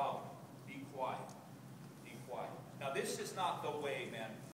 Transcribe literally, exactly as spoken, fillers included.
wow, be quiet. Be quiet. Now this is not the way, man.